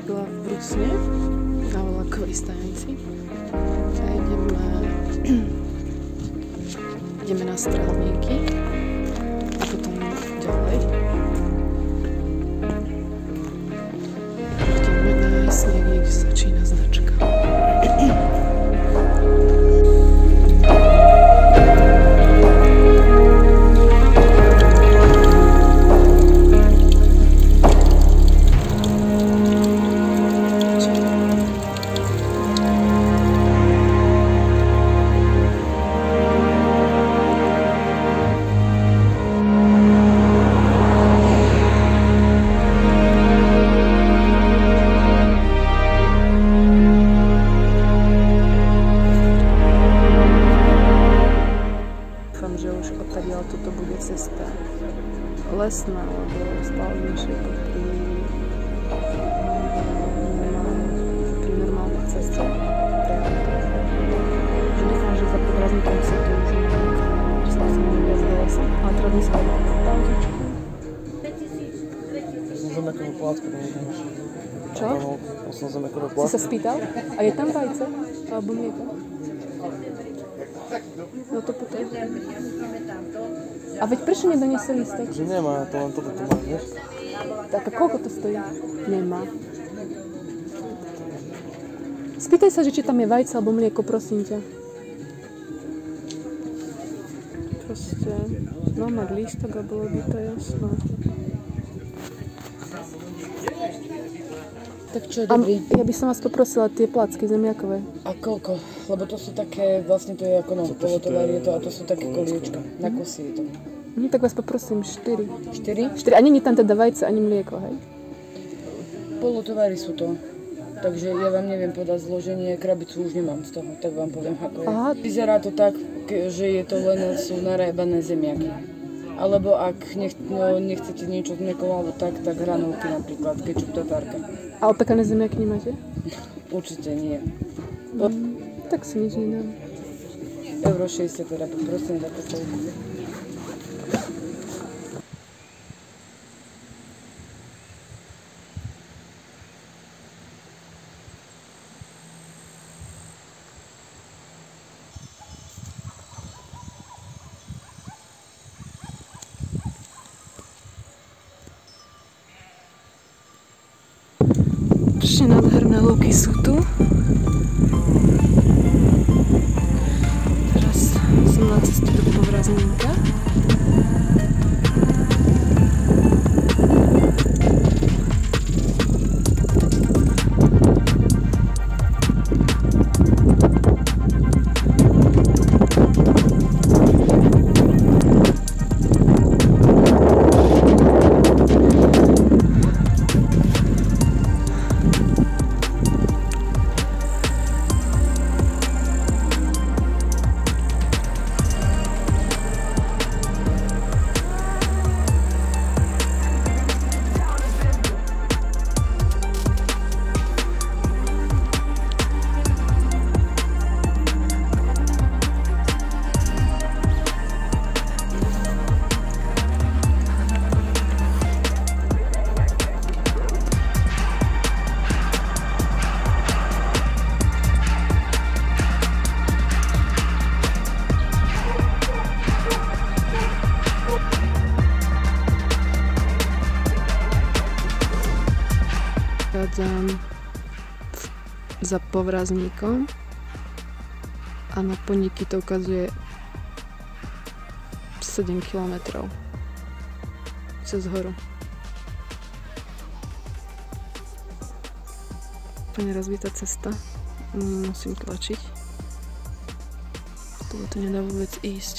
Byla v Brusne na vlakovej stanici a ideme na Strelníky a potom ďalej. Ideme nájsť niekde, kde začína značka. Toto bude cesta lesná, lebo stále našej pri normálnej ceste. Že dúfam, že za Povrazníkom sa to už dostal som viac do lesa. Ale teraz dnes sa pauzičku. Som zemekovú plátku. Čo? Som zemekovú plátku. Si sa spýtal? A je tam vajce? Alebo mlieko? No to potom. A veď prečo nedoniesie lístek? Že nemá, to len toto tu má, vieš? Tak a koľko to stojí? Nemá. Spýtaj sa, že či tam je vajce alebo mlieko, prosím ťa. Proste, no mať lístok a bolo by to jasné. Tak čo je dobrý? Ja by som vás poprosila tie placky zemiakové. A koľko? Lebo to sú také, vlastne to je ako polotovar je to a to sú také koliečka. Na kusy je to. Tak vás poprosím 4. 4? 4. A nie je tam teda vajce ani mlieko, hej? Polotovary sú to. Takže ja vám neviem podať zloženie, krabicu už nemám z toho, tak vám poviem ako je. Aha. Vyzerá to tak, že je to len sú narábané zemiaky. Alebo ak nechcete niečo s mliekom alebo tak hranolky napríklad, kečup tatárka. A opekané zemiaky nemáte? Určite nie. Tak si nič nedám. Euro 60 teda poprosím za posolku. Ešte nádherné lúky sú tu. Teraz som na ceste do Povrazníka. Chádzam za Povrazníkom a na Poníky to ukazuje 7 km cez horu. Úplne rozbitá cesta, musím tlačiť, to nedá vôbec ísť.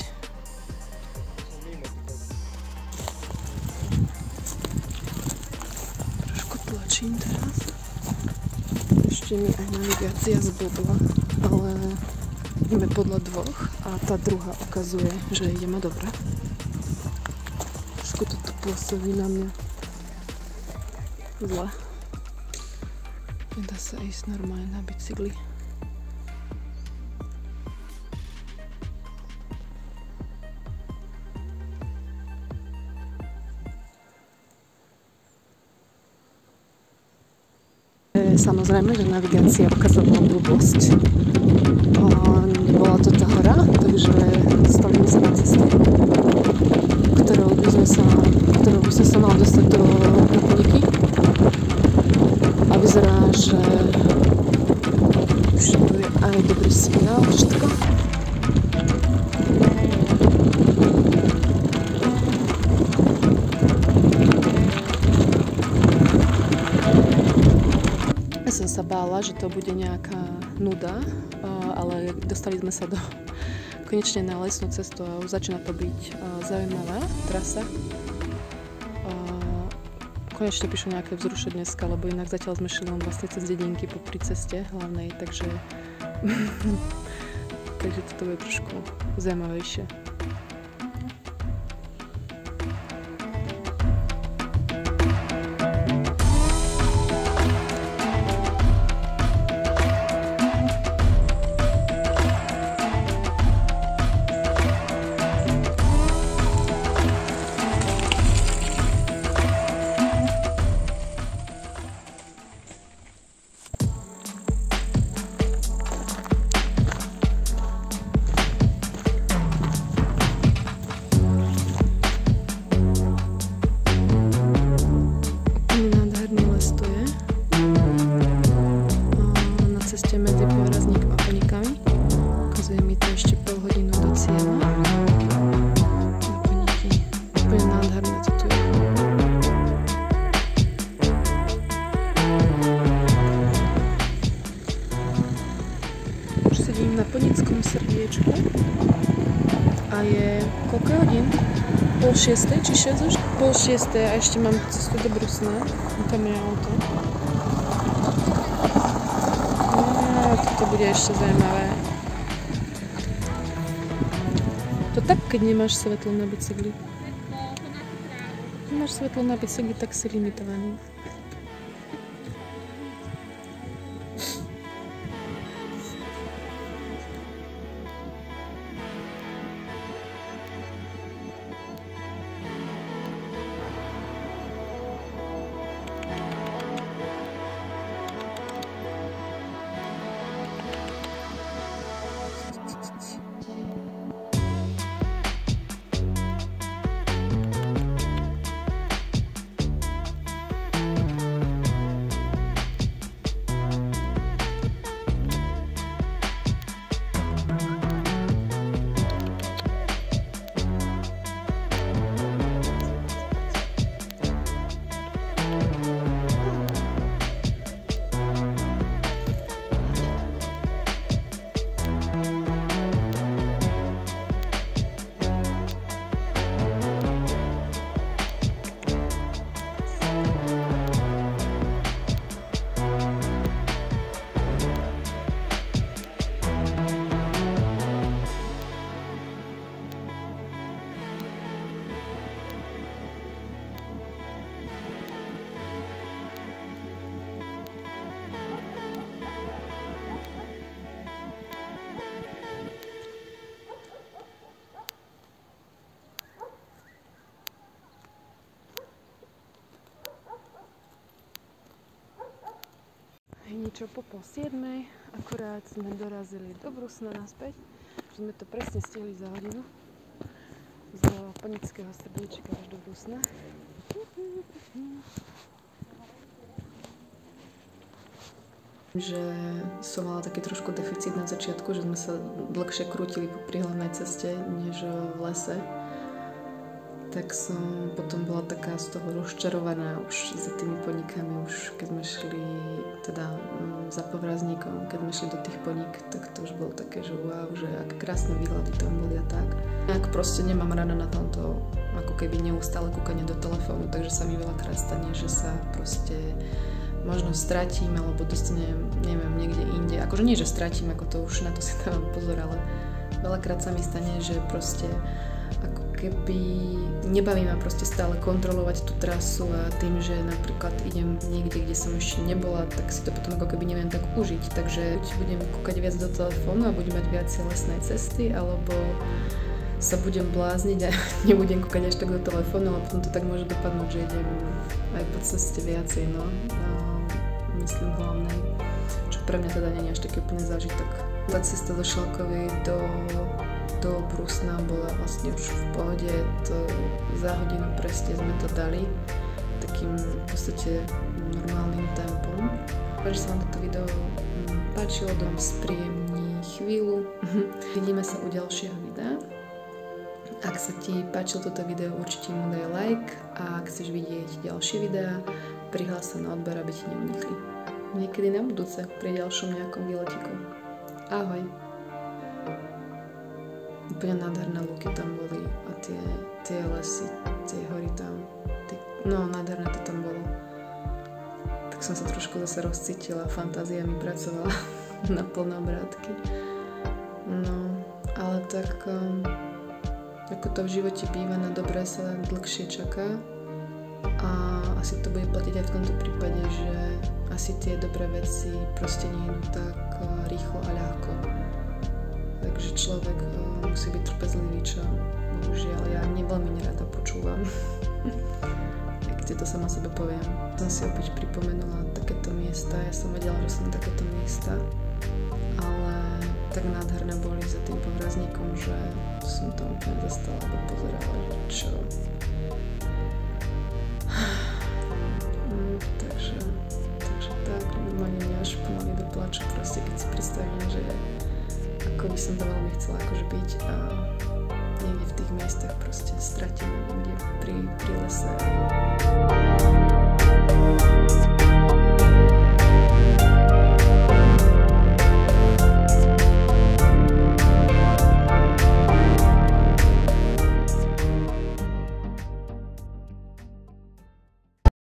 Tlačím teraz. Ešte mi aj navigácia zblbla, ale ideme podľa dvoch a tá druhá ukazuje, že ideme dobre. Trošku toto pôsobí na mňa zle. Nedá sa ísť normálne na bicykli. samozrejme, že navigácia ukazovala blbosť. Bola to tá hora, takže dostali sme sa na cestu, ktorou by som sa mala dostať na Poniky. A vyzerá, že už tu je aj dobrý signál, všetko. Ja som sa bála, že to bude nejaká nuda, ale dostali sme sa konečne na lesnú cestu a už začína to byť zaujímavá trasa. Konečne píšu nejaké vzruše dneska, lebo inak zatiaľ sme šli len vlastne cez dedinky popri ceste hlavnej, takže toto bude trošku zaujímavejšie. Na Ponickom srdiečku a je koľko hodín? 5:30 či 6 už? 5:30 a ešte mám cestu do Brusna. Tam je auto. Toto bude ešte zaujímavé. To tak, keď nemáš svetlo na bicykli. Keď máš svetlo na bicykli, tak si limitovaný. Niečo po 7:30, akurát sme dorazili do Brusna naspäť, že sme to presne stihli za hodinu z Ponického srdiečka až do Brusna. Že som mala taký trošku deficit na začiatku, že sme sa dlhšie krútili pri hlavnej ceste než v lese. Tak som potom bola taká z toho rozčarovaná už za tými Ponikami, už keď sme šli teda za Povrazníkom, keď sme šli do tých Poník, tak to už bolo také, že wow, že aké krásne výhľady tam boli a tak. Ak proste nemám rada na tomto ako keby neustále kúkanie do telefónu, takže sa mi veľakrát stane, že sa proste možno stratím alebo dostanem, neviem, niekde inde. Akože nie, že stratím, ako to už na to si dávam pozor, ale veľakrát sa mi stane, že proste ako keby nebaví ma proste stále kontrolovať tú trasu a tým, že napríklad idem niekde, kde som ešte nebola, tak si to potom ako keby neviem tak užiť. Takže budem kúkať viac do telefónu a budem mať viac lesnej cesty, alebo sa budem blázniť a nebudem kúkať až tak do telefónu, ale potom to tak môže dopadnúť, že idem aj po ceste viacej, no. myslím hlavnej, čo pre mňa teda nie je až taký úplný zážitok. Tá cesta do Šalkovej do Brusna bola vlastne už v pohode, to za hodinu presne sme to dali takým v podstate normálnym tempom. Verím, že sa vám toto video páčilo, dom spríjemní chvíľu. Vidíme sa u ďalšieho videa. Ak sa ti páčilo toto video, určite mu daj like a ak chceš vidieť ďalšie videá, prihlás sa na odber, aby ti neunikli. Niekedy na budúce pri ďalšom nejakom výletiku. Ahoj! Úplne nádherné luky tam boli a tie lesy, tie hory tam. No, nádherné to tam bolo. Tak som sa trošku zase rozcítila, fantázia mi pracovala na plné obrátky. No, ale tak ako to v živote býva, na dobré sa dlhšie čaká a asi to bude platiť aj v tomto prípade, že asi tie dobré veci proste nie idú tak rýchlo a ľahko. Takže človek musí byť trpezlivý, čo bohužiaľ ja veľmi nerada počúvam. Keď to sama sebe poviem. Som si opäť pripomenula takéto miesta, ja som vedela, že som takéto miesta, ale tak nádherné boli za tým povrazníkom, že som tam úplne zastala a pozerala, že čo. Takže tak, normálne mňa až pomaly do plaču proste, keď si predstavím, že ako by som to veľmi chcela akože byť a niekde v tých miestach proste stratená niekde pri lese.